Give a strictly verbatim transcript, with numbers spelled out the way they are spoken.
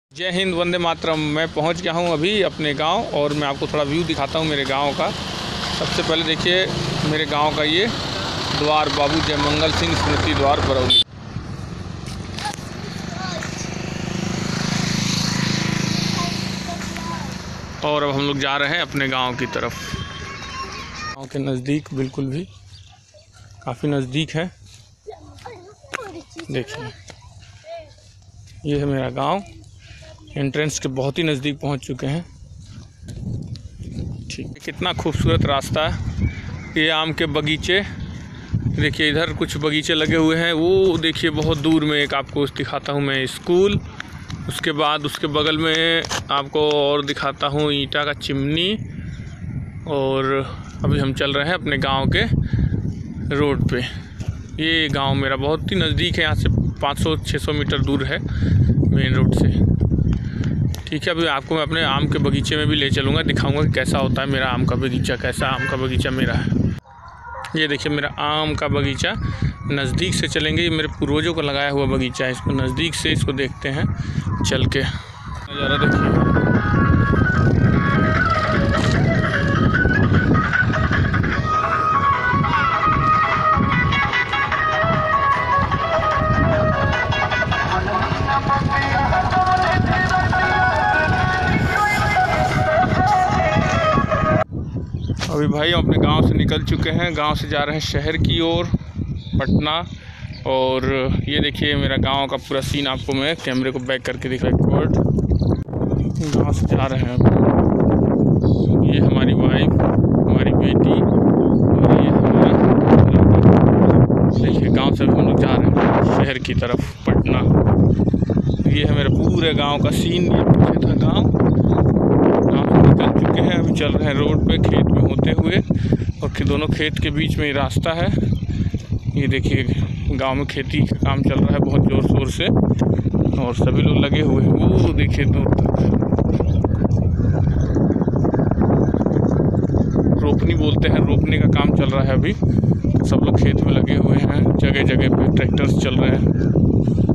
जय हिंद, वंदे मातरम। मैं पहुंच गया हूं अभी अपने गांव और मैं आपको थोड़ा व्यू दिखाता हूं मेरे गांव का। सबसे पहले देखिए मेरे गांव का ये द्वार, बाबू जयमंगल सिंह स्मृति द्वार बरौली। और अब हम लोग जा रहे हैं अपने गांव की तरफ। गांव के नज़दीक, बिल्कुल भी काफ़ी नज़दीक है। देखिए ये है मेरा गांव। एंट्रेंस के बहुत ही नज़दीक पहुंच चुके हैं। ठीक है, कितना खूबसूरत रास्ता है। ये आम के बगीचे देखिए, इधर कुछ बगीचे लगे हुए हैं। वो देखिए बहुत दूर में एक आपको दिखाता हूँ मैं स्कूल। उसके बाद उसके बगल में आपको और दिखाता हूँ ईंटा का चिमनी। और अभी हम चल रहे हैं अपने गांव के रोड पे। ये गांव मेरा बहुत ही नज़दीक है, यहाँ से पाँच सौ छह सौ मीटर दूर है मेन रोड से। ठीक है, अभी आपको मैं अपने आम के बगीचे में भी ले चलूँगा, दिखाऊंगा कि कैसा होता है मेरा आम का बगीचा, कैसा आम का बगीचा मेरा है। ये देखिए मेरा आम का बगीचा, नज़दीक से चलेंगे। ये मेरे पूर्वजों का लगाया हुआ बगीचा है। इसको नज़दीक से इसको देखते हैं चल के। नज़ारा देखिए। अभी भाई हम अपने गांव से निकल चुके हैं। गांव से जा रहे हैं शहर की ओर, पटना। और ये देखिए मेरा गांव का पूरा सीन आपको मैं कैमरे को बैक करके दिखा। गांव से जा रहे हैं। ये हमारी वाइफ, हमारी बेटी और ये हमारा लड़का। देखिए गांव से हम लोग जा रहे हैं शहर की तरफ, पटना। ये है मेरे पूरे गाँव का सीन। ये पीछे था गाँव। निकल चुके हैं, अभी चल रहे हैं रोड पे, खेत में होते हुए। और कि दोनों खेत के बीच में ही रास्ता है। ये देखिए गांव में खेती का काम चल रहा है बहुत ज़ोर शोर से, और सभी लोग लगे हुए हैं। वो देखिए दूर तक रोपनी बोलते हैं, रोपने का काम चल रहा है अभी। सब लोग खेत में लगे हुए हैं, जगह जगह पे ट्रैक्टर्स चल रहे हैं।